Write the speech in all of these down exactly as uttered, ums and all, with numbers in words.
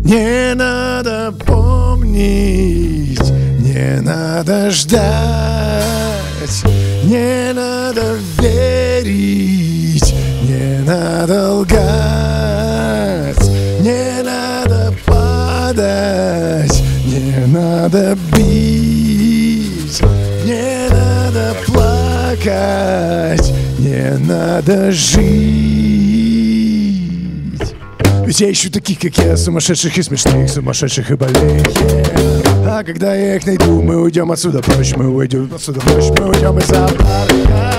Не надо помнить, не надо ждать, не надо верить, не надо лгать, не надо падать, не надо бить, не надо плакать, не надо жить. Ведь я ищу таких, как я, сумасшедших и смешных, сумасшедших и больных, yeah. А когда я их найду, мы уйдем отсюда прочь, мы уйдем отсюда прочь, мы уйдем из зоопарка,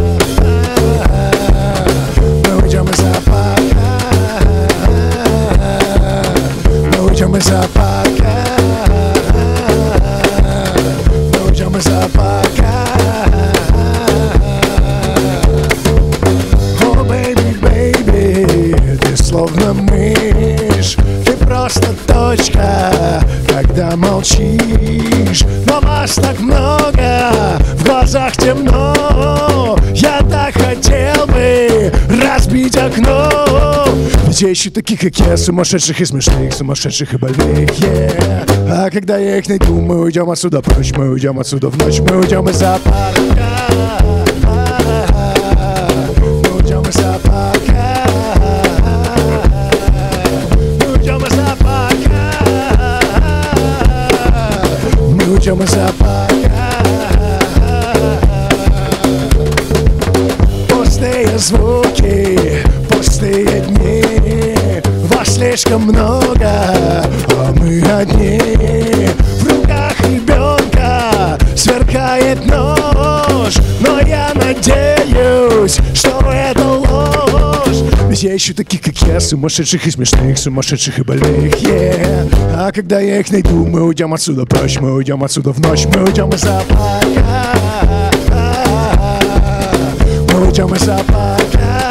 мы уйдем из зоопарка, мы уйдем из зоопарка, мы уйдем из зоопарка. Oh baby, baby, ты словно мышь, ты просто точка, когда молчишь. Но вас так много, в глазах темно. Я так хотел бы разбить окно. Ведь я ищу таких, как я, сумасшедших и смешных, сумасшедших и больных, yeah. А когда я их найду, мы уйдем отсюда прочь, мы уйдем отсюда в ночь, мы уйдем из зоопарка, мы уйдем из зоопарка, мы уйдем из зоопарка, мы уйдем из зоопарка. Пустые звуки, пустые дни, вас слишком много, а мы одни. В руках ребенка сверкает нож, но я надеюсь, что это ложь. Ведь я ищу таких, как я, сумасшедших и смешных, сумасшедших и больных, yeah. А когда я их найду, мы уйдем отсюда прочь, мы уйдем отсюда в ночь, мы уйдем из зоопарка, мы уйдем из зоопарка,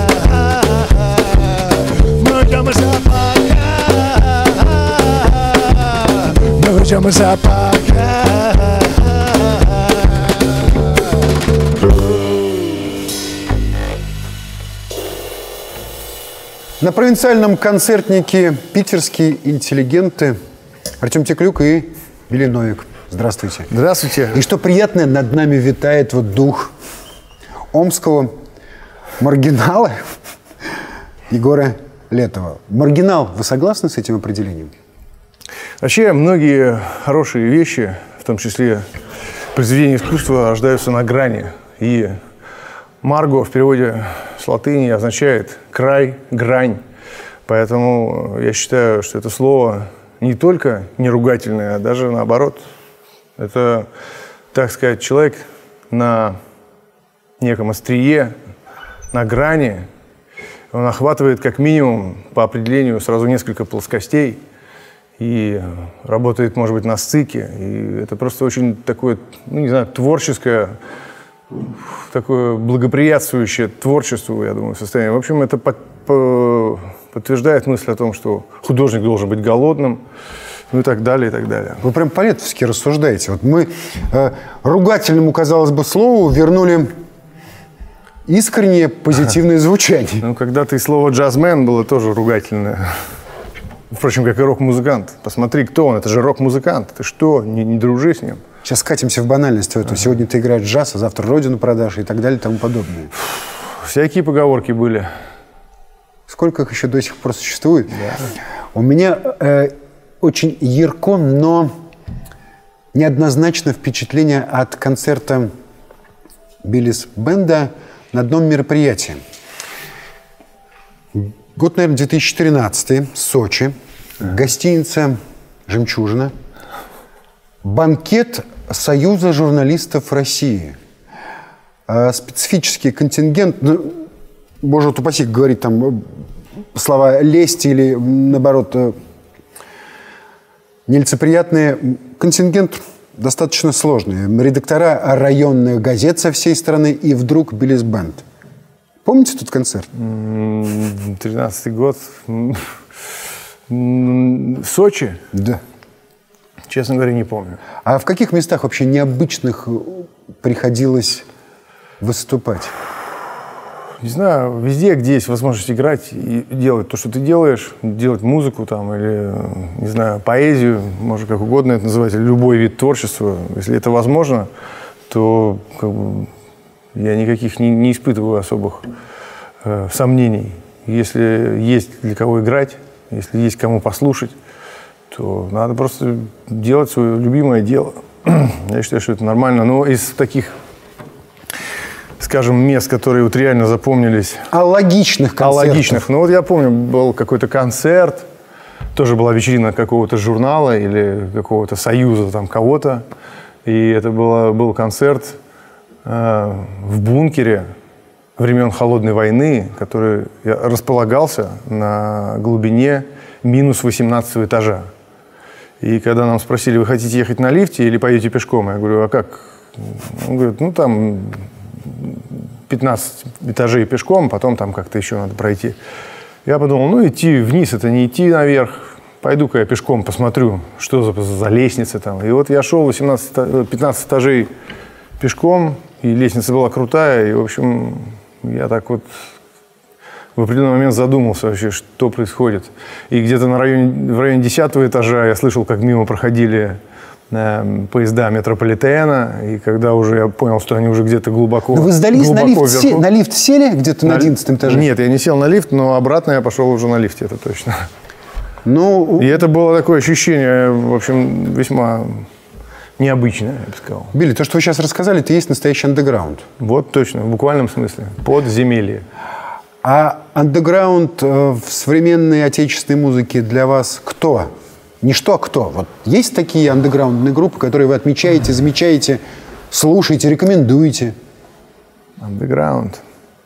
мы уйдем из зоопарка, мы уйдем из зоопарка. На провинциальном концертнике питерские интеллигенты Артем Теклюк и Вилли Новик. Здравствуйте. Здравствуйте. И что приятное, над нами витает вот дух омского маргинала Егора Летова. Маргинал, вы согласны с этим определением? Вообще, многие хорошие вещи, в том числе произведения искусства, рождаются на грани. И марго в переводе с латыни означает край, грань. Поэтому я считаю, что это слово не только не ругательное, а даже наоборот. Это, так сказать, человек на неком острие, на грани. Он охватывает как минимум по определению сразу несколько плоскостей и работает, может быть, на стыке. И это просто очень такое, ну, не знаю, творческое, такое благоприятствующее творчеству, я думаю, состояние. В общем, это под, по, подтверждает мысль о том, что художник должен быть голодным, ну и так далее, и так далее. Вы прям по-летовски рассуждаете. Вот мы э, ругательному, казалось бы, слову вернули искреннее позитивное звучание. Ну, когда-то и слово «джазмен» было тоже ругательное. Впрочем, как и рок-музыкант. Посмотри, кто он. Это же рок-музыкант. Ты что, не, не дружи с ним? Сейчас скатимся в банальность в эту. Сегодня ты играешь джаз, а завтра родину продашь и так далее и тому подобное. Всякие поговорки были. Сколько их еще до сих пор существует? Да. У меня э, очень ярко, но неоднозначно впечатление от концерта Биллис-бенда на одном мероприятии. Год, наверное, две тысячи тринадцатый, Сочи, гостиница «Жемчужина», банкет Союза журналистов России. Специфический контингент, ну, боже упаси, говорить там слова лести или, наоборот, нелицеприятные. Контингент достаточно сложный. Редактора районных газет со всей страны и вдруг Биллис-бенд. Помните тот концерт? тринадцатый год. Сочи? Да. Честно говоря, не помню. А в каких местах вообще необычных приходилось выступать? не знаю, везде, где есть возможность играть и делать то, что ты делаешь, делать музыку там или, не знаю, поэзию, можно как угодно это называть, или любой вид творчества, если это возможно, то как бы, я никаких не, не испытываю особых э, сомнений. Если есть для кого играть, если есть кому послушать, то надо просто делать свое любимое дело. Я считаю, что это нормально. Но из таких, скажем, мест, которые вот реально запомнились... А логичных концертов? А логичных. Ну вот я помню, был какой-то концерт, тоже была вечерина какого-то журнала или какого-то союза там кого-то. И это было, был концерт э, в бункере времен Холодной войны, который располагался на глубине минус восемнадцатого этажа. И когда нам спросили, вы хотите ехать на лифте или поедете пешком? Я говорю, а как? Он говорит, ну там пятнадцать этажей пешком, потом там как-то еще надо пройти. Я подумал, ну идти вниз, это не идти наверх. Пойду-ка я пешком посмотрю, что за, за лестница там. И вот я шел восемнадцать, пятнадцать этажей пешком, и лестница была крутая, и, в общем, я так вот в определенный момент задумался вообще, что происходит. И где-то на районе, в районе десятого этажа я слышал, как мимо проходили э, поезда метрополитена, и когда уже я понял, что они уже где-то глубоко... Но вы сдались на лифт, се, на лифт сели где-то на одиннадцатом этаже? Нет, я не сел на лифт, но обратно я пошел уже на лифте, это точно. Ну, и это было такое ощущение, в общем, весьма необычное, я бы сказал. Билли, то, что вы сейчас рассказали, это есть настоящий андеграунд. Вот точно, в буквальном смысле. Подземелье. А андеграунд э, в современной отечественной музыке для вас кто? Не что, а кто? Вот есть такие андеграундные группы, которые вы отмечаете, замечаете, слушаете, рекомендуете? Андеграунд.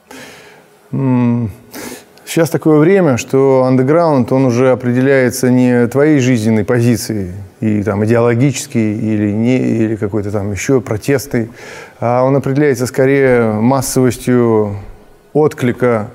М-м- Сейчас такое время, что андеграунд, он уже определяется не твоей жизненной позицией, и там идеологической, или, не, или какой-то там еще протестной, а он определяется скорее массовостью отклика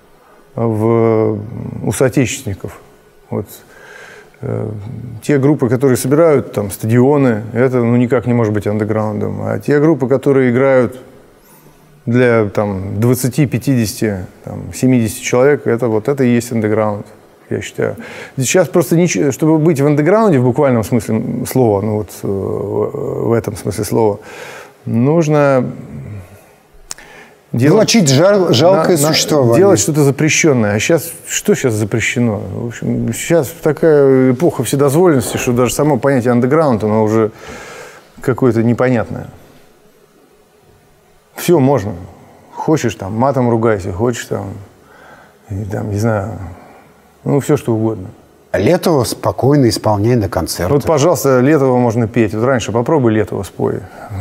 в, у соотечественников. Вот, э, те группы, которые собирают там стадионы, это ну, никак не может быть андеграундом. А те группы, которые играют для там, двадцати, пятидесяти, там, семидесяти человек, это, вот, это и есть андеграунд, я считаю. Сейчас просто, ничего, чтобы быть в андеграунде в буквальном смысле слова, ну вот в этом смысле слова, нужно... Делать, Влачить жал, жалкое на, существование. Делать что-то запрещенное. А сейчас, что сейчас запрещено? В общем, сейчас такая эпоха вседозволенности, что даже само понятие андеграунд, оно уже какое-то непонятное. Все можно. Хочешь, там, матом ругайся, хочешь, там, и, там, не знаю, ну, все что угодно. Летова спокойно исполняй на концерте. Вот, пожалуйста, Летова можно петь. Вот раньше попробуй Летова спой.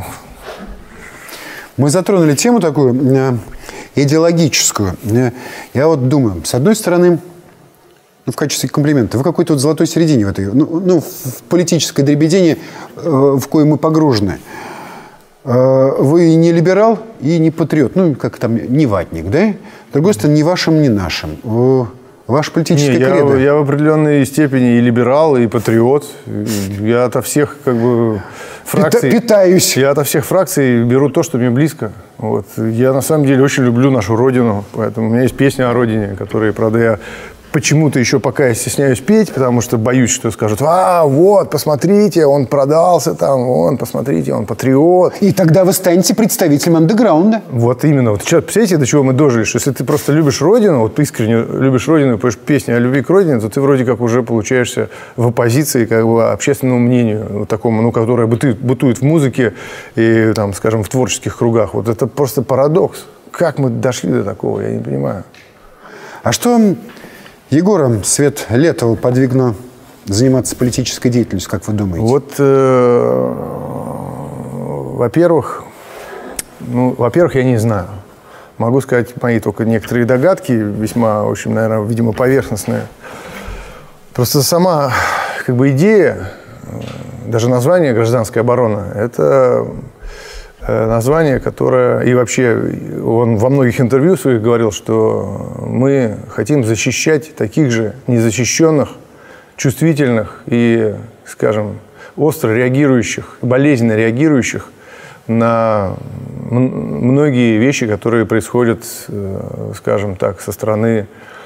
Мы затронули тему такую э, идеологическую. Э, я вот думаю, с одной стороны, ну, в качестве комплимента, вы в какой-то вот золотой середине в этой, ну, ну в политической дребедени, э, в кое мы погружены. Э, вы не либерал и не патриот, ну, как там, не ватник, да? С другой стороны, ни вашим, ни нашим. Э, Ваше политическое Не, кредо. Я, я в определенной степени и либерал, и патриот. Я ото всех как бы фракций... Питаюсь. Я ото всех фракций беру то, что мне близко. Вот. Я на самом деле очень люблю нашу родину. Поэтому у меня есть песня о родине, которые, правда, я почему-то еще пока я стесняюсь петь, потому что боюсь, что скажут: а, вот, посмотрите, он продался там, он, посмотрите, он патриот. И тогда вы станете представителем андеграунда. Вот именно. Вот сейчас, представляете, до чего мы дожили? Что если ты просто любишь родину, вот искренне любишь родину, поешь песни о любви к родине, то ты вроде как уже получаешься в оппозиции как бы общественному мнению, вот такому, ну, которое бытует, бытует в музыке и, там, скажем, в творческих кругах. Вот это просто парадокс. Как мы дошли до такого, я не понимаю. А что Егора Свет Летова подвигно заниматься политической деятельностью, как вы думаете? Вот, э, во-первых, ну, во-первых, я не знаю. Могу сказать мои только некоторые догадки, весьма, в общем, наверное, видимо, поверхностные. Просто сама, как бы, идея, даже название «Гражданская оборона» — это название, которое... И вообще он во многих интервью своих говорил, что мы хотим защищать таких же незащищенных, чувствительных и, скажем, остро реагирующих, болезненно реагирующих на многие вещи, которые происходят, скажем так, со стороны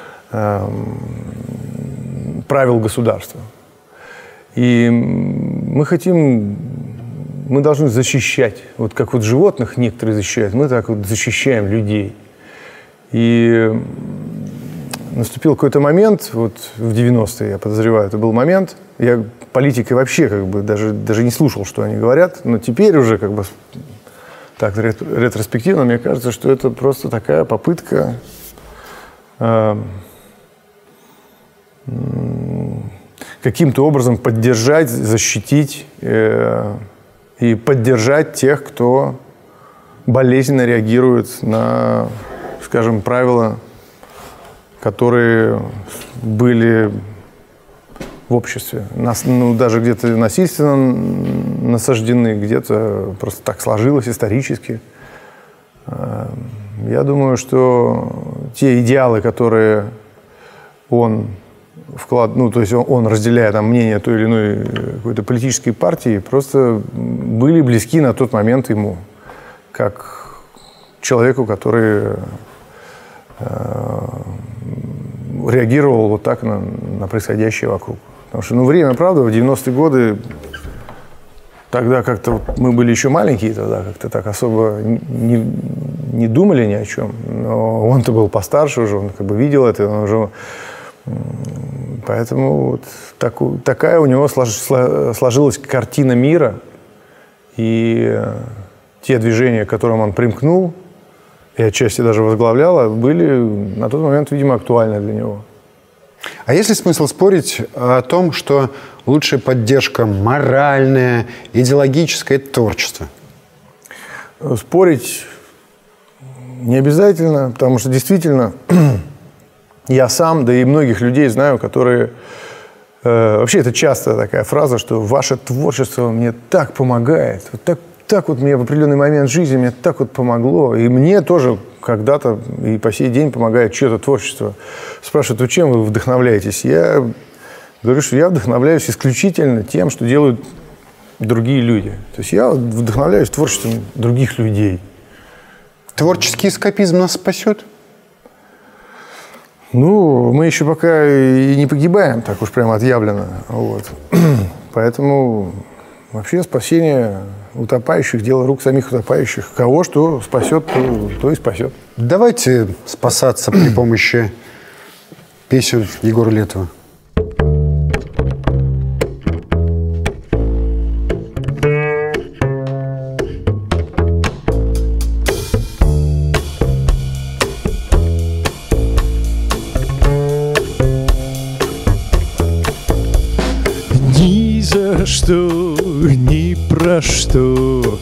правил государства. И мы хотим, мы должны защищать, вот как вот животных некоторые защищают, мы так вот защищаем людей. И наступил какой-то момент, вот в девяностые, я подозреваю, это был момент, я политикой вообще как бы даже, даже не слушал, что они говорят, но теперь уже как бы так ретроспективно, мне кажется, что это просто такая попытка э, каким-то образом поддержать, защитить э, и поддержать тех, кто болезненно реагирует на, скажем, правила, которые были в обществе. Нас, ну, даже где-то насильственно насаждены, где-то просто так сложилось исторически. Я думаю, что те идеалы, которые он вклад, ну, то есть он, он разделяя там мнение той или иной какой-то политической партии, просто были близки на тот момент ему, как человеку, который э, реагировал вот так на, на происходящее вокруг. Потому что, ну, время, правда, в девяностые годы, тогда как-то вот мы были еще маленькие, тогда как-то так особо не, не думали ни о чем. Но он-то был постарше уже, он как бы видел это, он уже... Поэтому вот так, такая у него слож, сложилась картина мира, и те движения, к которым он примкнул, и отчасти даже возглавлял, были на тот момент, видимо, актуальны для него. А есть ли смысл спорить о том, что лучшая поддержка моральная, идеологическая – это творчество? Спорить не обязательно, потому что действительно я сам, да и многих людей знаю, которые… Э, вообще это часто такая фраза, что ваше творчество мне так помогает, вот так, так вот мне в определенный момент жизни мне так вот помогло, и мне тоже когда-то и по сей день помогает чье-то творчество. Спрашивают, вы чем вы вдохновляетесь? Я говорю, что я вдохновляюсь исключительно тем, что делают другие люди. То есть я вдохновляюсь творчеством других людей. Творческий эскапизм нас спасет? Ну, мы еще пока и не погибаем, так уж прямо отъявленно. Вот. Поэтому вообще спасение утопающих, дело рук самих утопающих. Кого что спасет, то, то и спасет. Давайте спасаться при помощи песен Егора Летова. Что, ни про что,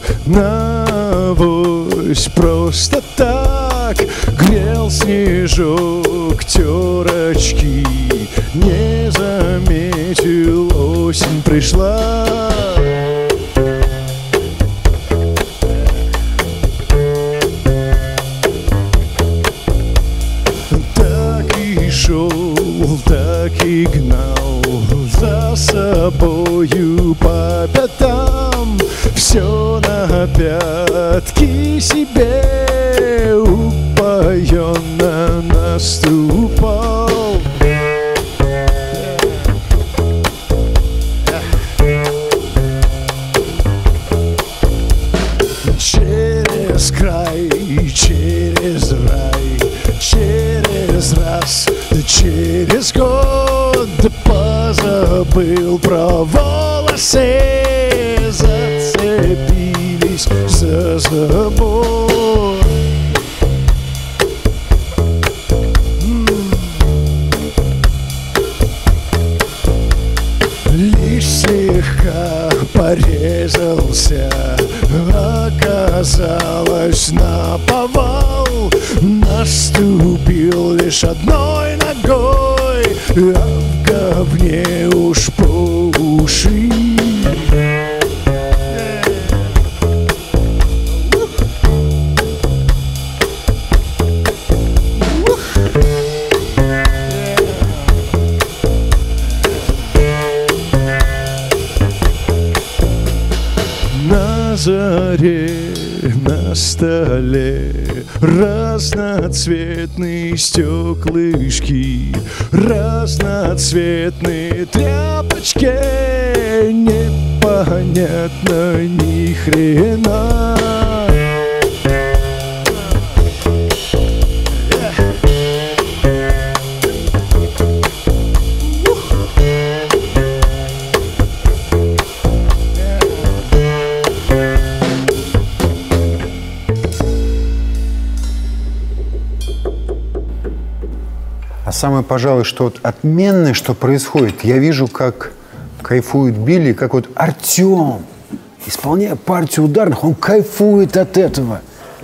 навось просто так грел снежок терочки, не заметил, осень пришла. Так и шел, так и гнал за собою по пятам, все на пятки себе упоенно наступал. Через край, через рай, через раз, через год позабыл про волосы, зацепились за забор. Лишь слегка порезался, оказалось наповал, наступил лишь одной ногой, а в говне уж по уши. На заре на столе, разноцветные стеклышки, разноцветные тряпочки, непонятно ни хрена. Самое, пожалуй, что вот отменное, что происходит, я вижу, как кайфует Билли, как вот Артем, исполняя партию ударных, он кайфует от этого.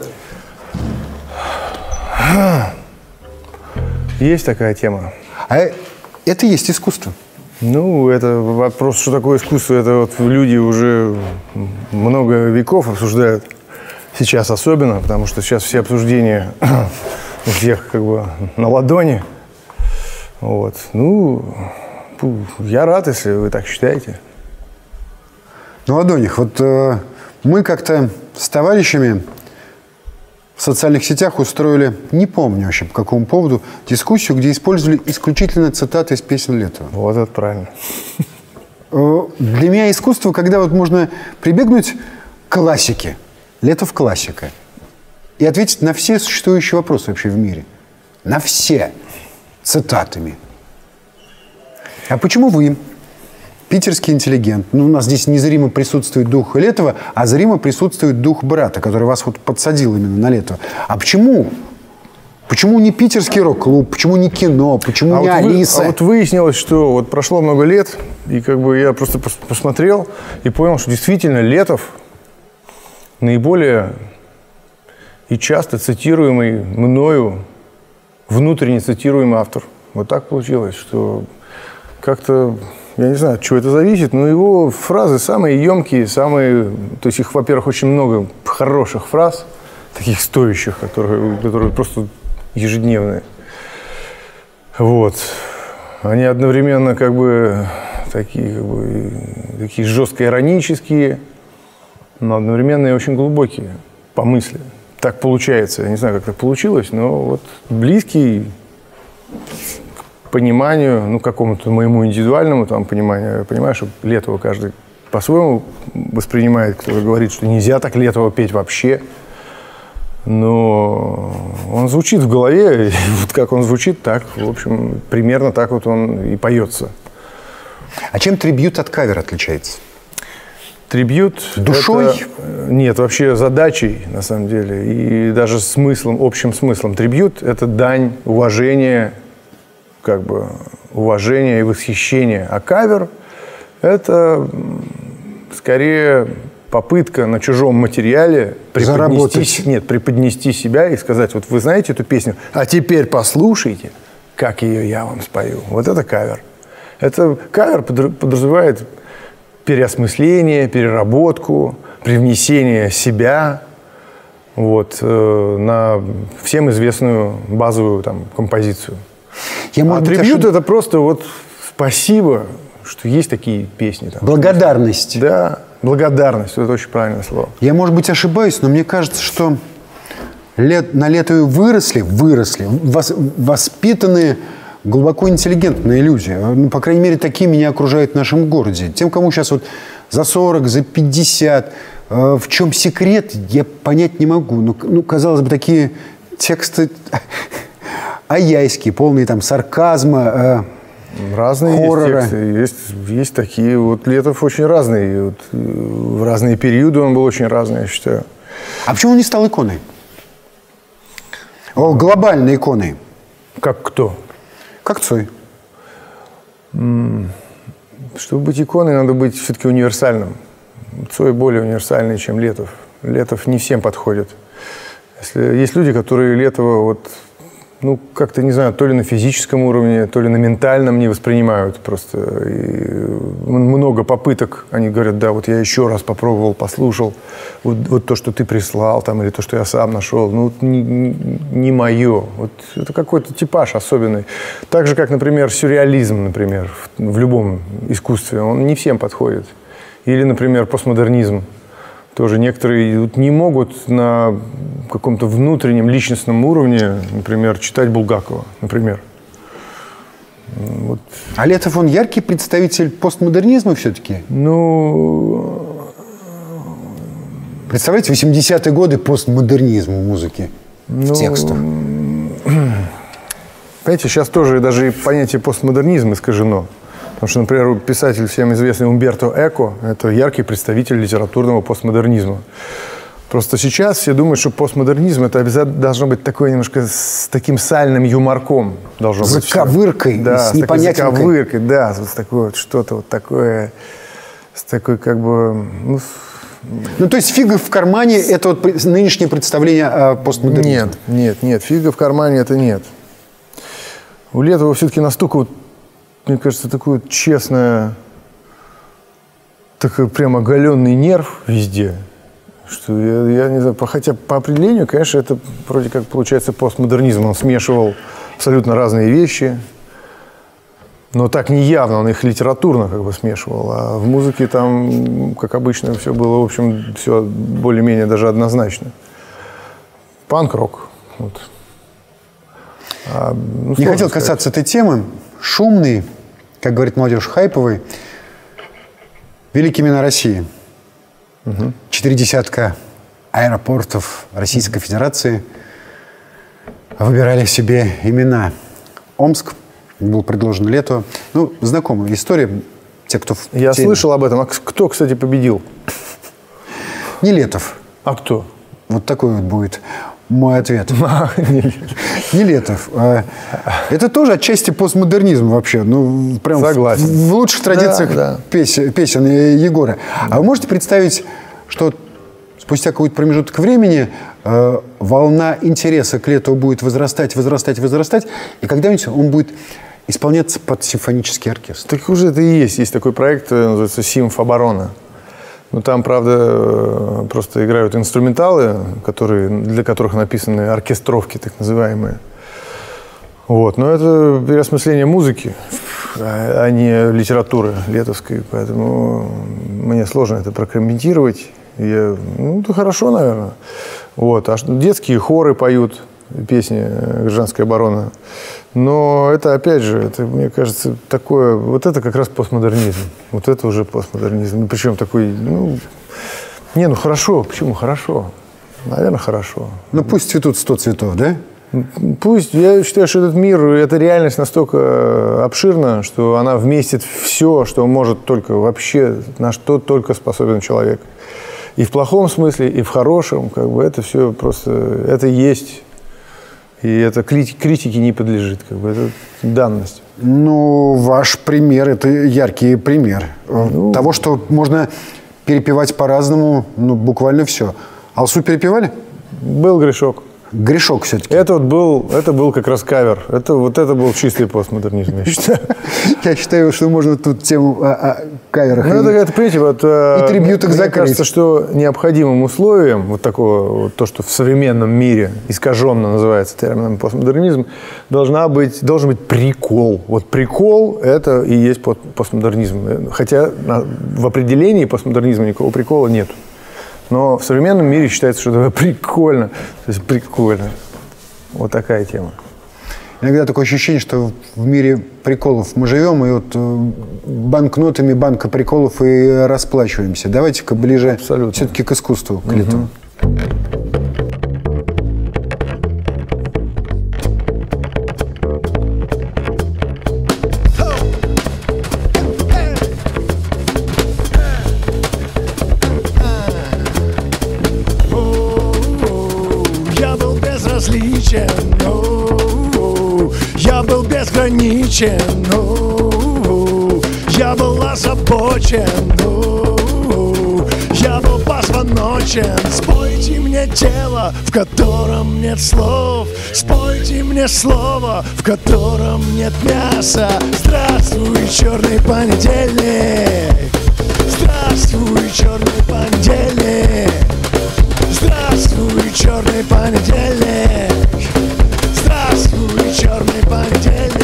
Есть такая тема. А это и есть искусство. Ну, это вопрос, что такое искусство, это вот люди уже много веков обсуждают, сейчас особенно, потому что сейчас все обсуждения у всех как бы на ладони. Вот. Ну, я рад, если вы так считаете. Ну, Ладоних, вот э, мы как-то с товарищами в социальных сетях устроили, не помню вообще по какому поводу, дискуссию, где использовали исключительно цитаты из песен Летова. Вот это правильно. Э, для меня искусство, когда вот можно прибегнуть к классике, Летов классика, и ответить на все существующие вопросы вообще в мире. На все. Цитатами. А почему вы, питерский интеллигент, ну, у нас здесь незримо присутствует дух Летова, а зримо присутствует дух брата, который вас вот подсадил именно на Летова. А почему? Почему не питерский рок-клуб? Почему не кино? Почему а не вот Алиса? Вы, а вот выяснилось, что вот прошло много лет, и как бы я просто пос посмотрел и понял, что действительно Летов наиболее и часто цитируемый мною внутренне цитируемый автор. Вот так получилось, что как-то, я не знаю, от чего это зависит, но его фразы самые емкие, самые... То есть их, во-первых, очень много хороших фраз, таких стоящих, которые, которые просто ежедневные. Вот. Они одновременно как бы такие, как бы, такие жестко иронические, но одновременно и очень глубокие по мысли. Так получается. Я не знаю, как так получилось, но вот близкий к пониманию, ну, какому-то моему индивидуальному там пониманию. Я понимаю, что Летова каждый по-своему воспринимает, кто говорит, что нельзя так Летова петь вообще. Но он звучит в голове, и вот как он звучит, так, в общем, примерно так вот он и поется. А чем трибьют от кавера отличается? Трибьют душой? Это, нет, вообще задачей, на самом деле, и даже смыслом, общим смыслом. Трибьют – это дань уважения, как бы, уважения и восхищения. А кавер – это скорее попытка на чужом материале преподнести, нет, преподнести себя и сказать, вот вы знаете эту песню, а теперь послушайте, как ее я вам спою. Вот это кавер. Это кавер подразумевает переосмысление, переработку, привнесение себя вот, э, на всем известную базовую там, композицию. Я, а трибьют ошиб... это просто вот спасибо, что есть такие песни. Там, благодарность. Что да, благодарность. Это очень правильное слово. Я, может быть, ошибаюсь, но мне кажется, что лет, на Летове выросли, выросли, вос, воспитанные, глубоко интеллигентные люди. Ну, по крайней мере, такие меня окружают в нашем городе. Тем, кому сейчас вот за сорок, за пятьдесят, э, в чем секрет, я понять не могу. Ну, ну казалось бы, такие тексты аяйские, полные там сарказма, э, разные хоррора. Есть тексты, есть, есть такие. Вот Летов очень разный. Вот, в разные периоды он был очень разный, я считаю. А почему он не стал иконой? О, глобальной иконой. Как кто? Как Цой. Чтобы быть иконой, надо быть все-таки универсальным. Цой более универсальный, чем Летов. Летов не всем подходит. Если, есть люди, которые Летова вот, ну, как-то, не знаю, то ли на физическом уровне, то ли на ментальном не воспринимают просто. И много попыток, они говорят, да, вот я еще раз попробовал, послушал, вот, вот то, что ты прислал, там, или то, что я сам нашел, ну, не, не, не мое. Вот это какой-то типаж особенный. Так же, как, например, сюрреализм, например, в, в любом искусстве, он не всем подходит. Или, например, постмодернизм тоже некоторые не могут на каком-то внутреннем личностном уровне, например, читать Булгакова, например. Вот. А Летов, он яркий представитель постмодернизма все-таки? Ну... Представляете, восьмидесятые годы постмодернизм в музыке, ну, в текстах. Понимаете, сейчас тоже даже и понятие постмодернизма искажено. Потому что, например, писатель всем известный Умберто Эко – это яркий представитель литературного постмодернизма. Просто сейчас все думают, что постмодернизм – это обязательно должно быть такое немножко с таким сальным юморком. Должно быть заковыркой, да, с непонятненькой. заковыркой, да, с такой вот что-то вот такое, с такой как бы… Ну, ну, то есть фига в кармане – это вот нынешнее представление о постмодернизме? Нет, нет, нет, фига в кармане – это нет. У Летова все-таки настолько, вот, мне кажется, такой вот честное, такой прям оголенный нерв везде, что я, я не знаю, хотя по определению, конечно, это вроде как получается постмодернизм. Он смешивал абсолютно разные вещи, но так неявно, он их литературно как бы смешивал. А в музыке там, как обычно, все было, в общем, все более-менее даже однозначно. Панк-рок. Вот. А, ну, не хотел сказать. касаться этой темы. Шумный, как говорит молодежь, хайповый. Великий имена России. Угу. Четыре десятка аэропортов Российской Федерации выбирали себе имена. Омск был предложен Летову. Ну, знакомая история. Те, кто в Я теме. слышал об этом. А кто, кстати, победил? Не Летов. А кто? Вот такой вот будет мой ответ. Не Летов. Это тоже отчасти постмодернизм вообще. Ну, прям Согласен. В лучших традициях да, да. Песен, песен Егора. А вы можете представить, что спустя какой-то промежуток времени э, волна интереса к Летову будет возрастать, возрастать, возрастать, и когда-нибудь он будет исполняться под симфонический оркестр? Так уже это и есть. Есть такой проект, называется «Симфоборона». Ну, там, правда, просто играют инструменталы, которые, для которых написаны оркестровки, так называемые. Вот. Но это переосмысление музыки, а не литературы летовской. Поэтому мне сложно это прокомментировать. Я, ну, это хорошо, наверное. Вот. А детские хоры поют песни «Гражданская оборона». Но это, опять же, это, мне кажется, такое... Вот это как раз постмодернизм. Вот это уже постмодернизм. Причем такой, ну... Не, ну хорошо. Почему хорошо? Наверное, хорошо. Ну, пусть цветут сто цветов, да? Пусть. Я считаю, что этот мир, эта реальность настолько обширна, что она вместит все, что может только вообще, на что только способен человек. И в плохом смысле, и в хорошем. Как бы это все просто... Это есть... И это критике не подлежит, как бы, это данность. Ну, ваш пример – это яркий пример ну, того, что можно перепевать по-разному, ну, буквально все. Алсу перепевали? Был грешок. Грешок все-таки. Это вот был, это был как раз кавер. Это, вот это был чистый постмодернизм, я считаю. Я считаю, что можно тут тему о каверах ну, это, это, понимаете, вот, и трибьютах закрыть. Мне кажется, что необходимым условием вот такого, вот то, что в современном мире искаженно называется термином постмодернизм, должна быть, должен быть прикол. Вот прикол – это и есть постмодернизм. Хотя в определении постмодернизма никакого прикола нет. Но в современном мире считается, что это прикольно. То есть прикольно. Вот такая тема. Иногда такое ощущение, что в мире приколов мы живем, и вот банкнотами банка приколов и расплачиваемся. Давайте-ка ближе Абсолютно. Все-таки к искусству, к Летову. Я был безграничен, я был озабочен, я был позвоночен. Спойте мне тело, в котором нет слов, спойте мне слово, в котором нет мяса. Здравствуй, черный понедельник, здравствуй, черный понедельник, здравствуй, черный понедельник, здравствуй, черный понедельник.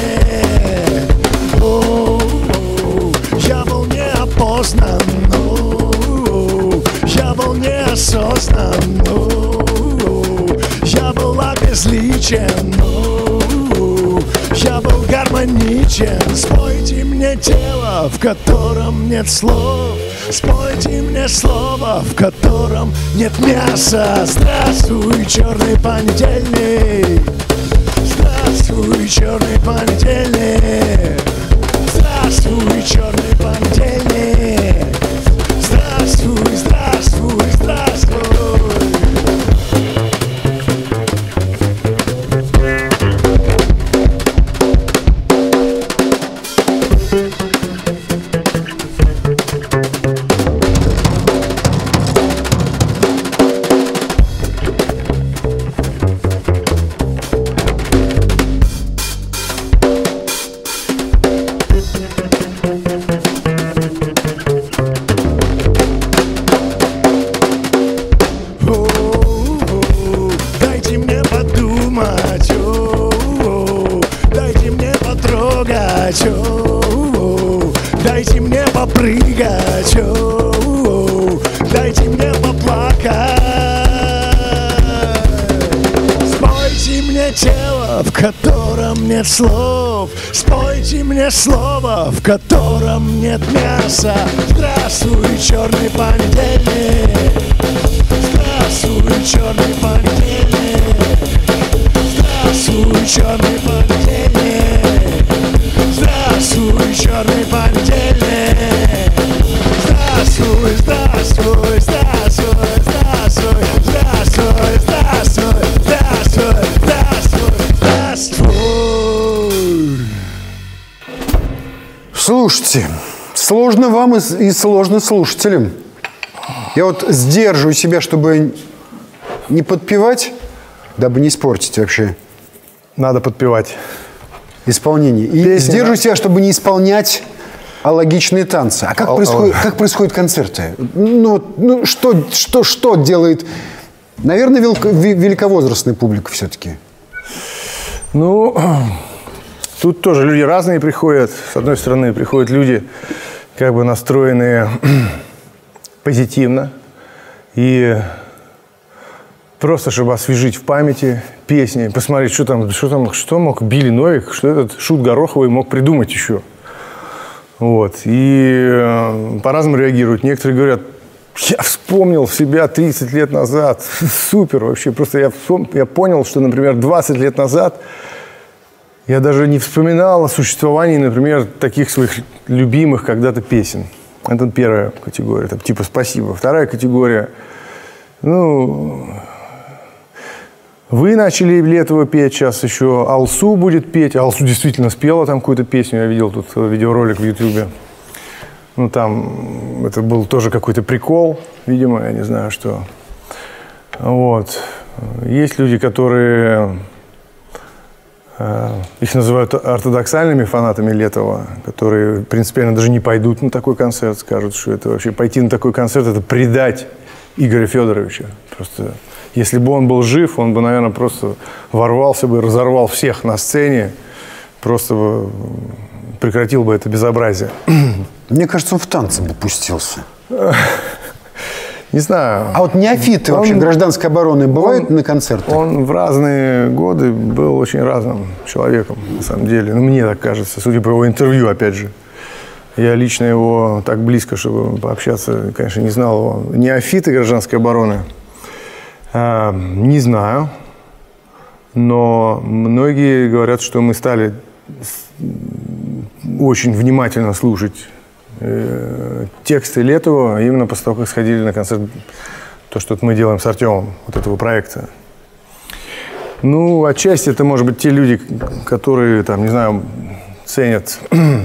О-о-о, я был неопознан, о-о-о, я был неосознан. тело, в котором нет слов. Спойте мне слово, в котором нет мяса. Здравствуй, черный понедельник. Здравствуй, черный понедельник. Здравствуй, черный понедельник. Здравствуй, здравствуй, здравствуй. Дайте мне попрыгать, дайте мне поплакать. Спойте мне тело, в котором нет слов. Спойте мне слово, в котором нет мяса. Здравствуй, черный понедельник. Здравствуй, черный понедельник. Здравствуй, черный понедельник. Здравствуй, черный понедельник. Здравствуй, здравствуй, здравствуй, здравствуй, здравствуй, здравствуй, здравствуй, здравствуй, здравствуй. Слушайте, сложно вам и, и сложно слушателям. Я вот сдерживаю себя, чтобы не подпевать, дабы не испортить вообще. Надо подпевать. Исполнение. И Песня. Сдерживаю себя, чтобы не исполнять алогичные танцы. А как, а, происходит, а... как происходят концерты? Ну, ну что, что, что делает, наверное, велик, великовозрастная публика все-таки? Ну, тут тоже люди разные приходят. С одной стороны, приходят люди, как бы настроенные позитивно. И просто, чтобы освежить в памяти песни, посмотреть, что там, что там, что мог Билли Новик, что этот Шут Гороховый мог придумать еще. Вот. И э, по-разному реагируют. Некоторые говорят, я вспомнил себя тридцать лет назад. Супер вообще. Просто я, вспом... я понял, что, например, двадцать лет назад я даже не вспоминал о существовании, например, таких своих любимых когда-то песен. Это первая категория. Это типа «Спасибо». Вторая категория. Ну... Вы начали Летова петь, сейчас еще Алсу будет петь. Алсу действительно спела там какую-то песню, я видел тут видеоролик в Ютубе. Ну, там это был тоже какой-то прикол, видимо, я не знаю, что. Вот. Есть люди, которые, э, их называют ортодоксальными фанатами Летова, которые принципиально даже не пойдут на такой концерт, скажут, что это вообще пойти на такой концерт, это предать Игоря Федоровича. Просто... Если бы он был жив, он бы, наверное, просто ворвался бы, разорвал всех на сцене, просто бы прекратил бы это безобразие. Мне кажется, он в танцы бы пустился. Не знаю. А вот неофиты он, вообще гражданской обороны бывают он, на концертах? Он в разные годы был очень разным человеком, на самом деле. Ну, мне так кажется, судя по его интервью, опять же. Я лично его так близко, чтобы пообщаться, конечно, не знал его. Неофиты гражданской обороны. Не знаю, но многие говорят, что мы стали очень внимательно слушать э, тексты Летова именно после того, как сходили на концерт, то, что мы делаем с Артемом, вот этого проекта. Ну, отчасти это, может быть, те люди, которые, там, не знаю, ценят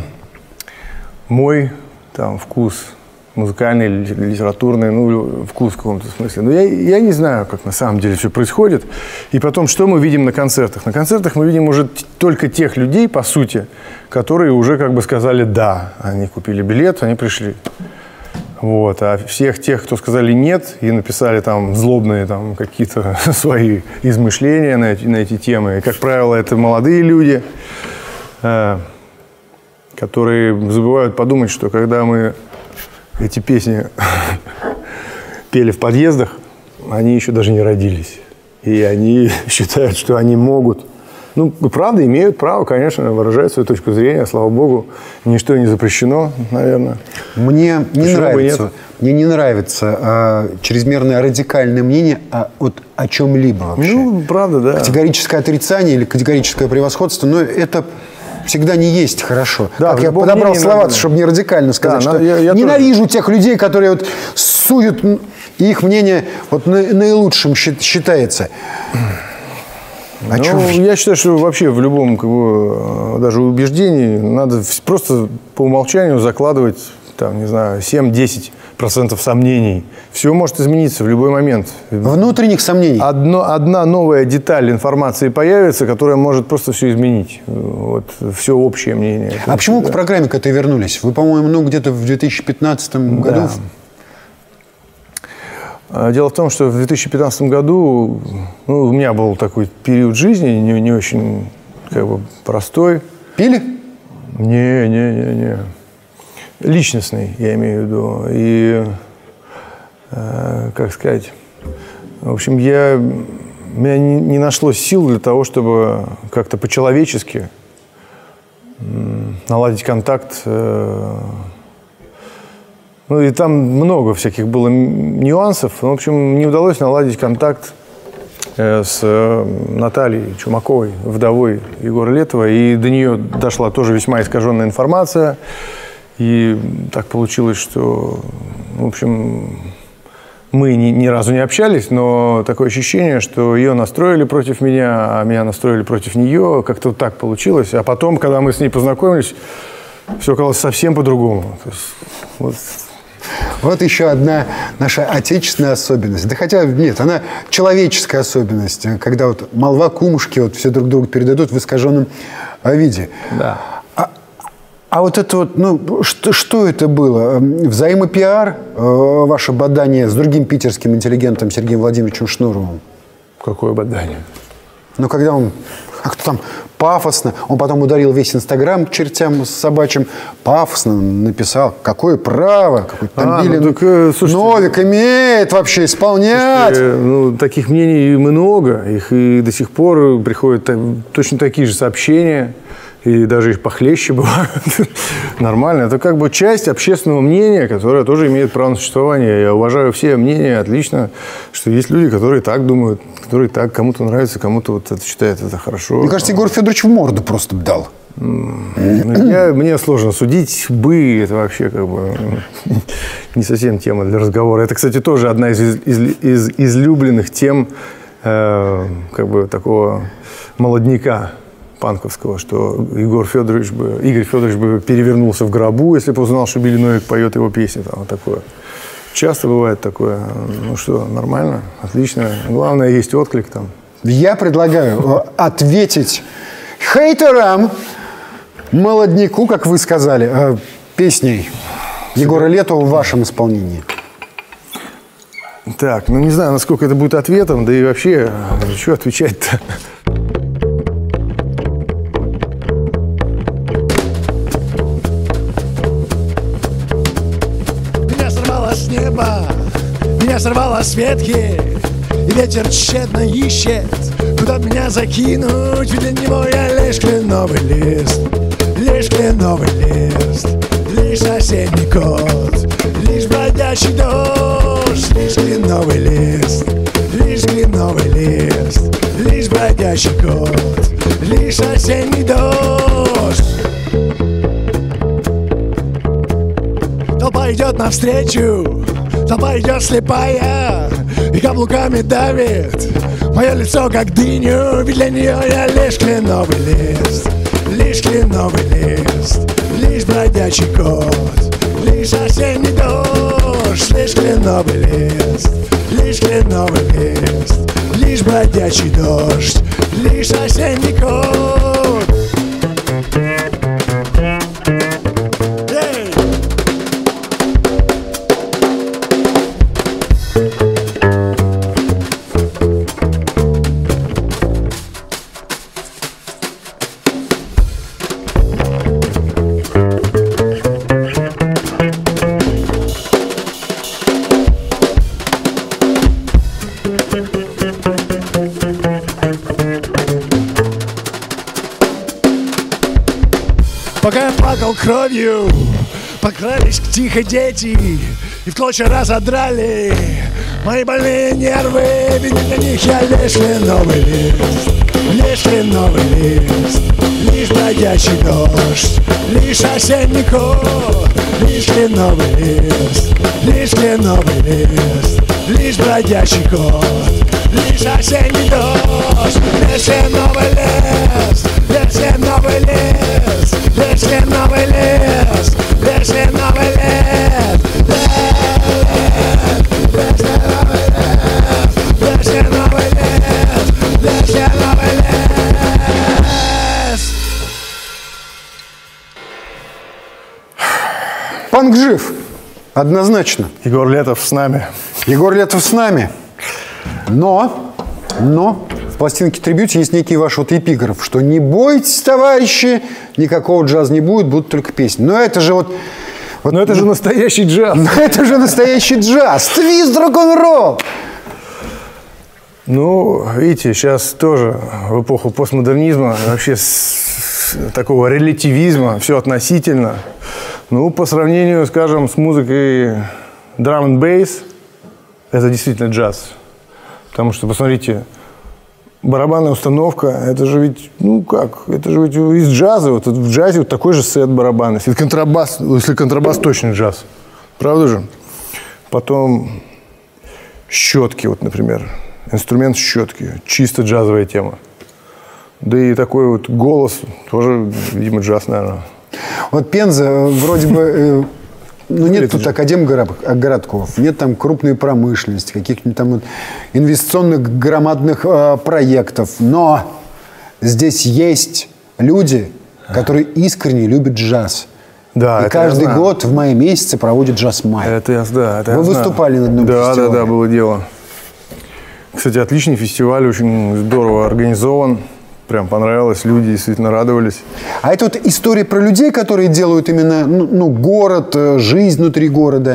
мой там вкус, музыкальный, литературный, ну, вкус в каком-то смысле. Но я, я не знаю, как на самом деле все происходит. И потом, что мы видим на концертах? На концертах мы видим уже только тех людей, по сути, которые уже как бы сказали «да». Они купили билет, они пришли. Вот. А всех тех, кто сказали «нет» и написали там злобные там, какие-то свои измышления на эти, на эти темы. И, как правило, это молодые люди, э, которые забывают подумать, что когда мы эти песни пели в подъездах, они еще даже не родились. И они считают, что они могут Ну, правда, имеют право, конечно, выражать свою точку зрения, слава богу. Ничто не запрещено, наверное. Мне не Почему бы нравится, нет? мне не нравится а, чрезмерное радикальное мнение о, от, о чем-либо вообще. Ну, правда, да. Категорическое отрицание или категорическое превосходство, но это всегда не есть хорошо. Да, как я любом подобрал мнении слова, надо- чтобы не радикально сказать, Да, что я- я ненавижу тех людей, которые вот суют, и их мнение вот на- наилучшим счит- считается. О Ну, чем? я считаю, что вообще в любом как бы, даже убеждении надо вс- просто по умолчанию закладывать, там, не знаю, семь-десять процентов сомнений. Все может измениться в любой момент. Внутренних сомнений. Одно, одна новая деталь информации появится, которая может просто все изменить. Вот, все общее мнение. А почему к программе к этой вернулись? Вы, по-моему, ну, где-то в две тысячи пятнадцатом году... А, Дело в том, что в две тысячи пятнадцатом году ну, у меня был такой период жизни не, не очень как бы, простой. Пили? Не, не, не, не. Личностный, я имею в виду. И, э, как сказать, в общем, я, у меня не, не нашлось сил для того, чтобы как-то по-человечески м, наладить контакт. Э, ну, и там много всяких было нюансов. В общем, не удалось наладить контакт э, с э, Натальей Чумаковой, вдовой Егора Летова. И до нее дошла тоже весьма искаженная информация. И так получилось, что, в общем, мы ни, ни разу не общались, но такое ощущение, что ее настроили против меня, а меня настроили против нее. Как-то вот так получилось. А потом, когда мы с ней познакомились, все оказалось совсем по-другому. То есть, вот. Вот еще одна наша отечественная особенность. Да хотя, нет, она человеческая особенность. Когда вот молва, кумушки вот все друг другу передадут в искаженном виде. Да. А вот это вот, ну, что, что это было? Взаимопиар, э, ваше бадание с другим питерским интеллигентом Сергеем Владимировичем Шнуровым? Какое бадание? Ну, когда он как-то там пафосно, он потом ударил весь Инстаграм к чертям собачьим, пафосно написал, какое право, какой там А, Билин ну, так, э, слушайте, Новик имеет вообще исполнять. Слушайте, ну, таких мнений много. Их и до сих пор приходят там, точно такие же сообщения. И даже их похлеще бывают. Нормально. Это как бы часть общественного мнения, которое тоже имеет право на существование. Я уважаю все мнения, отлично, что есть люди, которые так думают, которые так, кому-то нравится, кому-то вот это считает это хорошо. Мне кажется, Егор Федорович в морду просто дал. Я, мне сложно судить. Бы это вообще как бы не совсем тема для разговора. Это, кстати, тоже одна из, из, из излюбленных тем э, как бы такого молодняка панковского, что Егор Федорович бы, Игорь Федорович бы перевернулся в гробу, если бы узнал, что Билли Новик поет его песни. Там, вот такое. Часто бывает такое. Ну что, нормально, отлично. Главное, есть отклик там. Я предлагаю ответить хейтерам, молодняку, как вы сказали, песней Егора Летова в вашем исполнении. Так, ну не знаю, насколько это будет ответом, да и вообще, что отвечать-то? С неба меня сорвало с ветки, и ветер тщетно ищет, куда меня закинуть. Ведь для него я лишь кленовый лист, лишь кленовый лист, лишь осенний кот, лишь бродячий дождь, лишь кленовый лист, лишь кленовый лист, лишь бродячий кот, лишь осенний дождь. Толпа идет навстречу, толпа идет слепая, и каблуками давит мое лицо, как дыню. Ведь для нее я лишь кленовый лист, лишь кленовый лист, лишь бродячий кот, лишь осенний дождь, лишь кленовый лист, лишь кленовый лист, лишь бродячий дождь, лишь осенний кот. плакал кровью, покрылись тихо дети и в клочья разодрали мои больные нервы, ведь для них я лишь кленовый лист, лишь кленовый лист, лишь бродячий дождь, лишь осенний кот, лишь кленовый лист, лишь кленовый лист, лишь бродячий кот, лишь осенний дождь, лишь кленовый лист, лишь кленовый лист, лишь кленовый лист, лишь кленовый лист. Панк жив, однозначно. Егор Летов с нами. Егор Летов с нами. Но, но в пластинке «Трибьют» есть некий ваш вот эпиграф, что не бойтесь, товарищи, никакого джаза не будет, будут только песни. Но это же вот... вот Но это же настоящий джаз. Но это же настоящий джаз. Твист, рок-н-ролл. Ну, видите, сейчас тоже в эпоху постмодернизма, вообще с, с такого релятивизма, все относительно. Ну, по сравнению, скажем, с музыкой драм энд бейс, это действительно джаз. Потому что, посмотрите, барабанная установка, это же ведь, ну как, это же ведь из джаза, вот в джазе вот такой же сет барабанный. Если контрабас, если контрабас, точно джаз. Правда же? Потом щетки, вот, например. Инструмент щетки, чисто джазовая тема. Да и такой вот голос, тоже, видимо, джаз, наверное. Вот Пенза вроде бы... Ну, нет тут академгородков, нет там крупной промышленности, каких-нибудь там вот инвестиционных громадных э, проектов. Но здесь есть люди, которые искренне любят джаз. Да, и каждый год в мае месяце проводят джаз-май. Это я, да, это Вы я выступали знаю. на одном да, фестивале. Да, да, было дело. Кстати, отличный фестиваль, очень здорово организован. Прям понравилось, люди действительно радовались. А это вот история про людей, которые делают именно ну, ну, город, жизнь внутри города?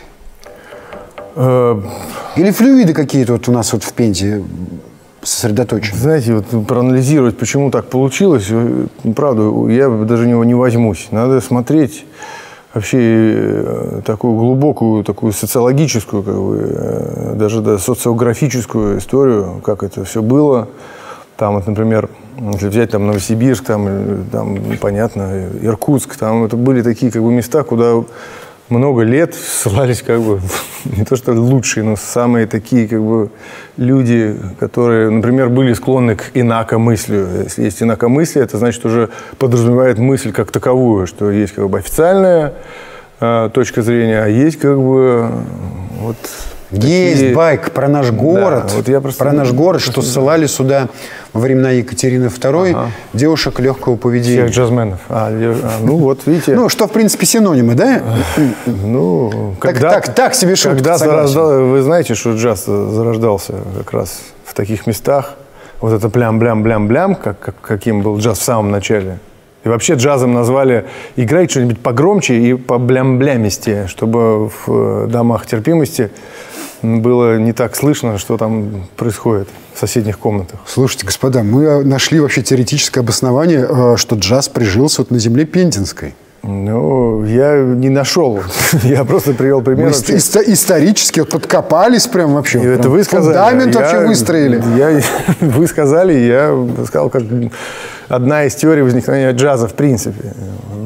Э, Или флюиды какие-то вот у нас вот в Пензе сосредоточены? Знаете, вот проанализировать, почему так получилось, правда, я даже него не возьмусь. Надо смотреть вообще такую глубокую, такую социологическую, как бы, даже да, социографическую историю, как это все было. Там, вот, например, если взять там Новосибирск, там, там, понятно, Иркутск, там это были такие как бы места, куда много лет ссылались как бы не то что лучшие, но самые такие как бы люди, которые, например, были склонны к инакомыслию. Если есть инакомыслие, это значит уже подразумевает мысль как таковую, что есть как бы официальная э, точка зрения, а есть как бы вот Есть такие... байк про наш город, да, вот я просто... про наш город, что ссылали сюда во времена Екатерины Второй ага. девушек легкого поведения. Всех джазменов. А, а, ну вот, видите. Ну, что, в принципе, синонимы, да? Ну, так, когда, так, так себе шутка. Когда зарождал, вы знаете, что джаз зарождался как раз в таких местах. Вот это плям-блям-блям-блям, как, как, каким был джаз в самом начале. И вообще джазом назвали играть что-нибудь погромче и по-блям-блямисти, чтобы в домах терпимости было не так слышно, что там происходит в соседних комнатах. Слушайте, господа, мы нашли вообще теоретическое обоснование, что джаз прижился вот на земле Пензенской. Ну, я не нашел. Я просто привел пример. Мы ист- исторически вот подкопались прям вообще. И прям это вы сказали. Фундамент я, вообще выстроили. Я, вы сказали, я сказал, как одна из теорий возникновения джаза в принципе.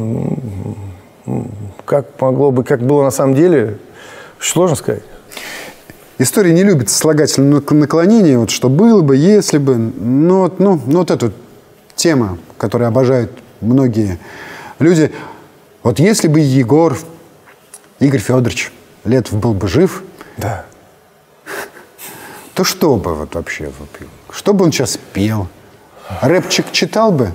Как могло бы, как было на самом деле, сложно сказать. История не любит слагательное наклонение, вот что было бы, если бы. Ну, вот, ну, ну, вот эта тема, которую обожают многие люди. Вот если бы Егор, Игорь Федорович Летов был бы жив, да. то что бы вот вообще? Что бы он сейчас пел? Рэпчик читал бы?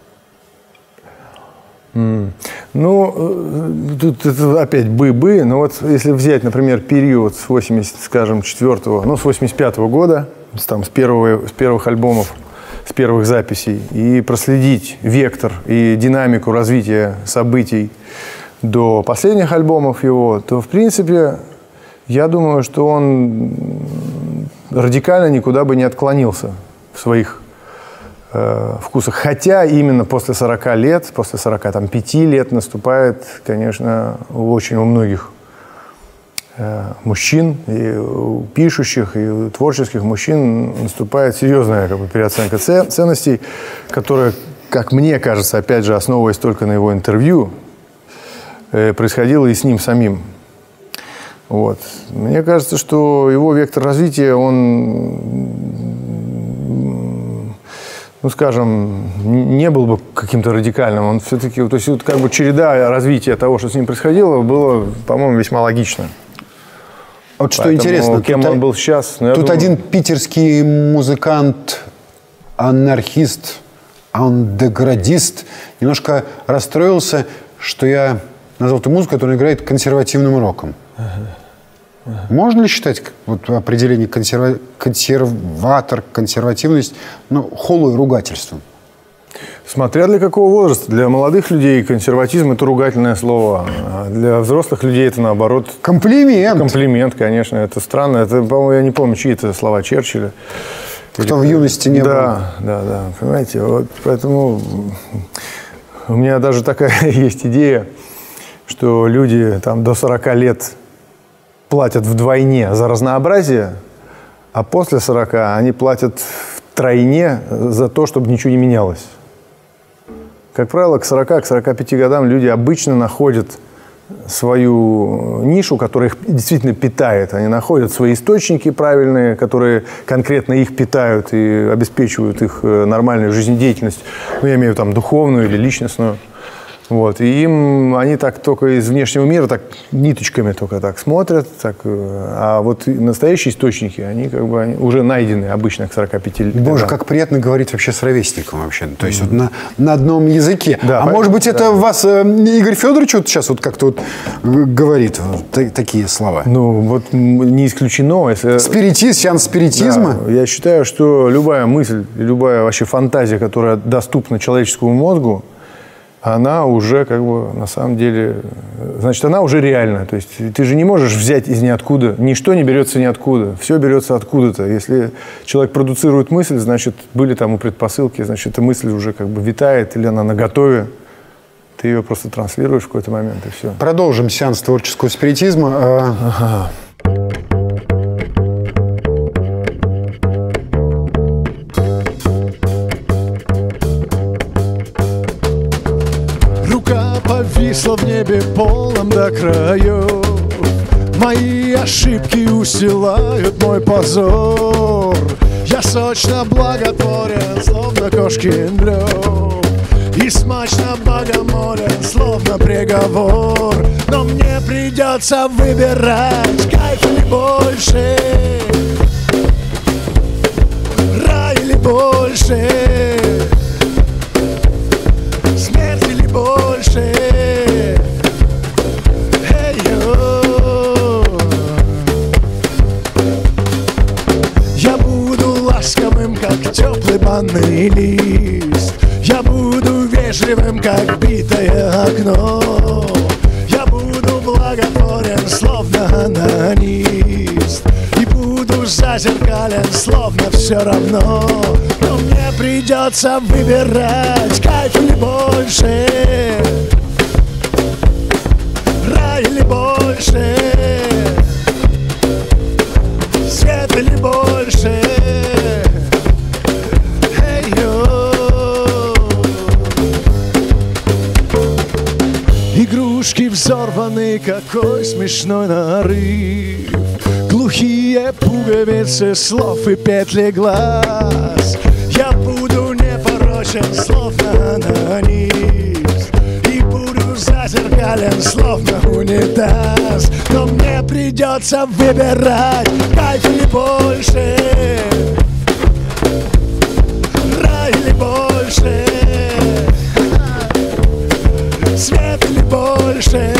Mm. Ну, тут это опять бы-бы, но вот если взять, например, период с восемьдесят, скажем, четвёртого, ну, с восемьдесят пятого года, там, с, первого, с первых альбомов, с первых записей, и проследить вектор и динамику развития событий до последних альбомов его, то, в принципе, я думаю, что он радикально никуда бы не отклонился в своих э, вкусах. Хотя именно после сорока лет, после сорока пяти лет наступает, конечно, очень у многих э, мужчин, и у пишущих, и у творческих мужчин наступает серьезная как бы, переоценка ценностей, которая, как мне кажется, опять же, основываясь только на его интервью, э, происходила и с ним самим. Вот. Мне кажется, что его вектор развития, он, ну, скажем, не был бы каким-то радикальным. Он все-таки, то есть, вот, как бы череда развития того, что с ним происходило, было, по-моему, весьма логично. Вот что Поэтому, интересно, кем тут, он был сейчас, ну, тут думаю... один питерский музыкант, анархист, андеградист, немножко расстроился, что я назвал эту музыку, которая играет консервативным роком. Ага. Ага. Можно ли считать вот, определение консерва... консерватор, консервативность, ну, холу и ругательством? Смотря для какого возраста. Для молодых людей консерватизм – это ругательное слово. А для взрослых людей это, наоборот… Комплимент. Комплимент, конечно. Это странно. Это, по-моему, я не помню, чьи это слова Черчилля. Кто Или... в юности не да, был. Да, да, да. Понимаете, вот поэтому у меня даже такая есть идея, что люди там до сорока лет платят вдвойне за разнообразие, а после сорока они платят втройне за то, чтобы ничего не менялось. Как правило, к сорока, к сорока пяти годам люди обычно находят свою нишу, которая их действительно питает. Они находят свои источники правильные, которые конкретно их питают и обеспечивают их нормальную жизнедеятельность. Ну, я имею в виду там духовную или личностную. Вот. И им они так только из внешнего мира так ниточками только так смотрят. Так, а вот настоящие источники, они как бы они уже найдены обычно к сорока пяти летам. Боже, как приятно говорить вообще с ровесником вообще. То есть mm-hmm. вот на, на одном языке. Да, а поэтому, может быть, это да. вас э, Игорь Федорович вот сейчас вот как-то вот говорит вот, т- такие слова? Ну, вот не исключено. Если... Спиритизм, сеанс спиритизма? Да, я считаю, что любая мысль, любая вообще фантазия, которая доступна человеческому мозгу, она уже как бы на самом деле, значит, она уже реальна. То есть ты же не можешь взять из ниоткуда, ничто не берется ниоткуда, все берется откуда-то. Если человек продуцирует мысль, значит, были тому предпосылки, значит, эта мысль уже как бы витает или она наготове. Ты ее просто транслируешь в какой-то момент и все. Продолжим сеанс творческого спиритизма. Ага. Повисла в небе полном до краев. Мои ошибки устилают мой позор. Я сочно благотворен, словно кошкин брёв, и смачно богомолен, словно приговор. Но мне придется выбирать, кайф или больше, рай или больше, смерть или больше. Я буду ласковым, как теплый банный лист. Я буду вежливым, как битое окно. Я буду благотворен, словно анонист, и буду зазеркален, словно все равно. Но мне придется выбирать, кайф или больше, рай или больше, свет или больше. Игрушки взорваны, какой смешной нарыв. Глухие пуговицы слов и петли глаз. Я буду непорочен, словно анонист, и буду зазеркален, словно унитаз. Но мне придется выбирать, кайф или больше, рай или больше, свет или больше.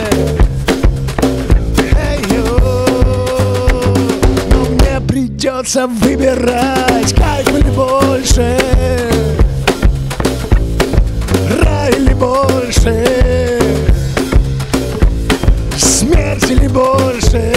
Но мне придется выбирать, кайф или больше, рай или больше, смерть или больше.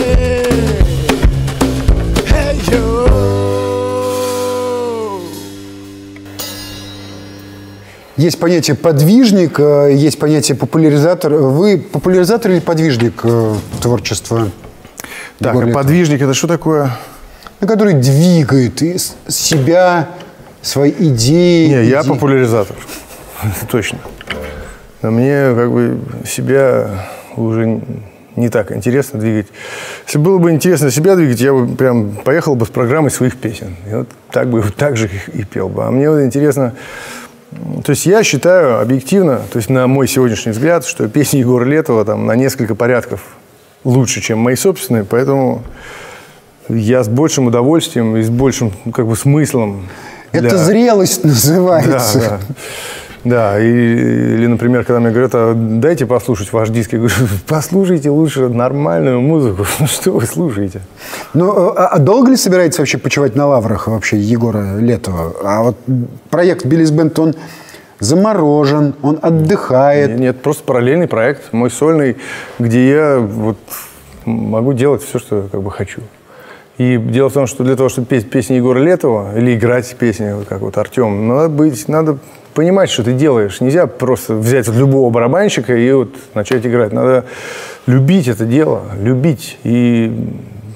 есть понятие подвижник, есть понятие популяризатор. Вы популяризатор или подвижник творчества? Так, подвижник – это что такое? Ну, который двигает себя, свои идеи. Не, идеи. я популяризатор, точно. Но мне как бы себя уже не так интересно двигать. Если было бы интересно себя двигать, я бы прям поехал бы с программой своих песен. И вот так бы вот так же и пел бы. А мне вот интересно... То есть я считаю объективно, то есть на мой сегодняшний взгляд, что песни Егора Летова там на несколько порядков лучше, чем мои собственные, поэтому я с большим удовольствием и с большим как бы смыслом. Это для... зрелость называется. Да, да. Да, и, или, например, когда мне говорят, а дайте послушать ваш диск, я говорю, послушайте лучше нормальную музыку, что вы слушаете? Ну, а, а долго ли собираетесь вообще почивать на лаврах вообще Егора Летова? А вот проект «Биллис Бенд», он заморожен, он отдыхает. Нет, нет, просто параллельный проект, мой сольный, где я вот могу делать все, что как бы хочу. И дело в том, что для того, чтобы петь песни Егора Летова или играть песни, вот как вот Артем, надо быть, надо понимать, что ты делаешь. Нельзя просто взять вот любого барабанщика и вот начать играть. Надо любить это дело, любить и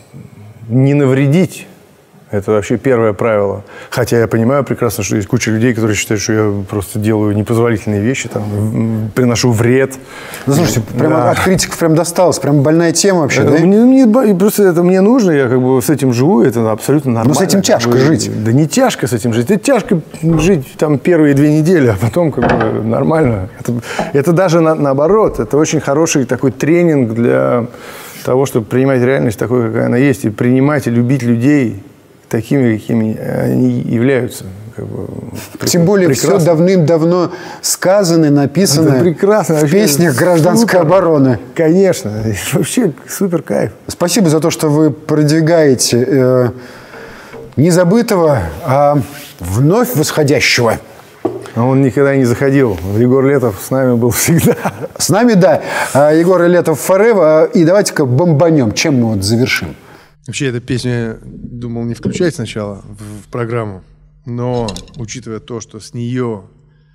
не навредить. Это вообще первое правило. Хотя я понимаю прекрасно, что есть куча людей, которые считают, что я просто делаю непозволительные вещи, там, приношу вред. Ну, слушайте, прямо да. От критиков прям досталось, прям больная тема вообще, это, да? Мне, мне, просто это мне нужно, я как бы с этим живу, это абсолютно нормально. Но с этим тяжко как бы, жить. Да не тяжко с этим жить. Это тяжко жить там первые две недели, а потом как бы нормально. Это, это даже на, наоборот, это очень хороший такой тренинг для того, чтобы принимать реальность такой, какая она есть, и принимать и любить людей такими, какими они являются. Как бы, Тем более прекрасно. Все давным-давно сказано, написано прекрасно, в песнях гражданской супер. Обороны. Конечно. Вообще супер кайф. Спасибо за то, что вы продвигаете э, не забытого, а вновь восходящего. Он никогда не заходил. Егор Летов с нами был всегда. С нами, да. Егор Летов forever. И давайте-ка бомбанем. Чем мы вот завершим? Вообще, эта песня, думал, не включать сначала в, в программу, но, учитывая то, что с нее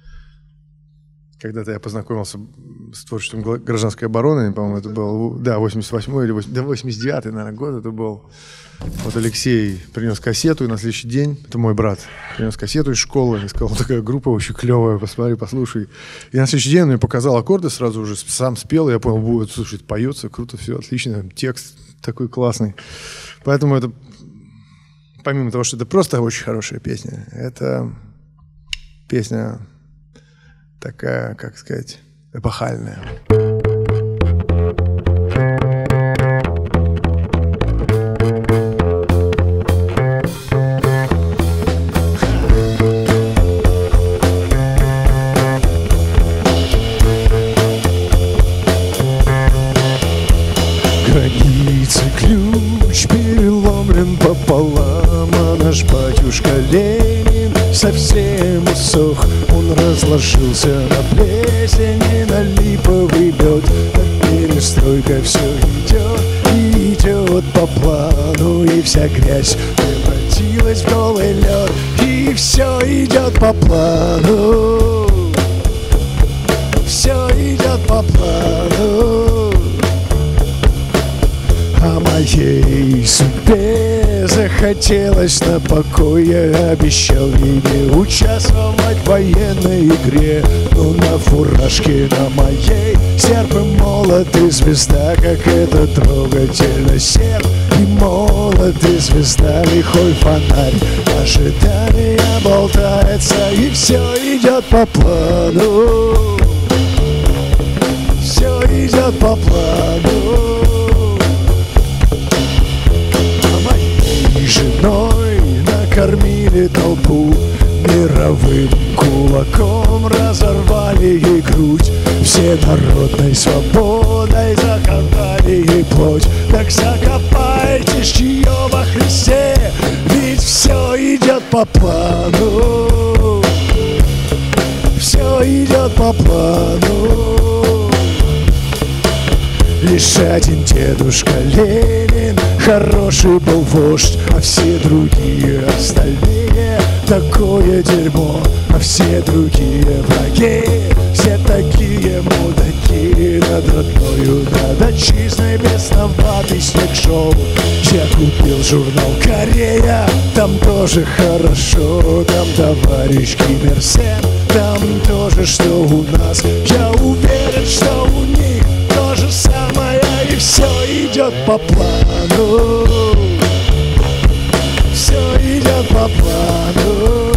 когда-то я познакомился с творчеством гражданской обороны, по-моему, это был, да, восемьдесят восьмой или восемьдесят девятый, наверное, год это был. Вот Алексей принес кассету, и на следующий день, это мой брат, принес кассету из школы, и сказал, такая группа очень клевая, посмотри, послушай. И на следующий день он мне показал аккорды, сразу уже сам спел, и я понял, будет, слушай, поется, круто, все, отлично, текст такой классный. Поэтому это, помимо того, что это просто очень хорошая песня, это песня такая, как сказать, эпохальная. Границы ключ переломлен пополам, а наш батюшка Ленин совсем усох. Он разложился на плесени, на липовый лед. А перестройка все идет и идет по плану, и вся грязь превратилась в голый лед, и все идет по плану, все идет по плану. А моей судьбе захотелось на покой. Я обещал ей не участвовать в военной игре, но на фуражке на моей серп и молот и звезда, как это трогательно, серп и молот и звезда, лихой фонарь ожидания болтается, и все идет по плану, все идет по плану. Женой накормили толпу, мировым кулаком разорвали ей грудь, всенародной свободой закопали ей плоть. Так закопайтесь, чье во Христе, ведь все идет по плану, все идет по плану. Лишь один дедушка Ленин хороший был вождь, а все другие остальные такое дерьмо, а все другие враги. Все такие мудаки, над родною, над отчизной бесноватый снег шел. Я купил журнал «Корея», там тоже хорошо, там товарищ Ким Ир Сен, там тоже, что у нас. Я уверен, что у них то же самое, и все идет по плану. Все идет по плану.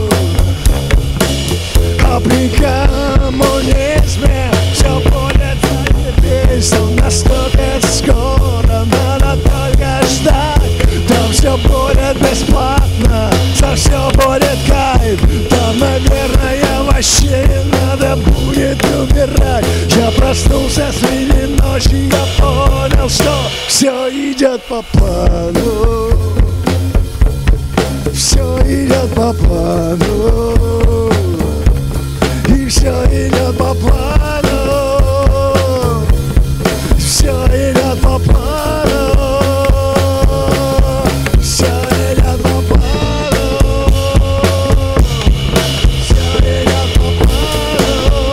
А при коммунизме все будет заебись, но наступит скоро, надо только ждать. Там все будет бесплатно, за все будет кайф. Там, наверное, вообще не надо будет умирать. Я проснулся среди ночи, я понял, что все идет по плану. Все идет по плану. И все идет по плану. Все идет по плану. Все идет по плану. Все идет по плану.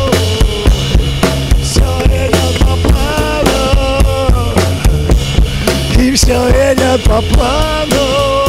Все идет по плану. И все идет по плану.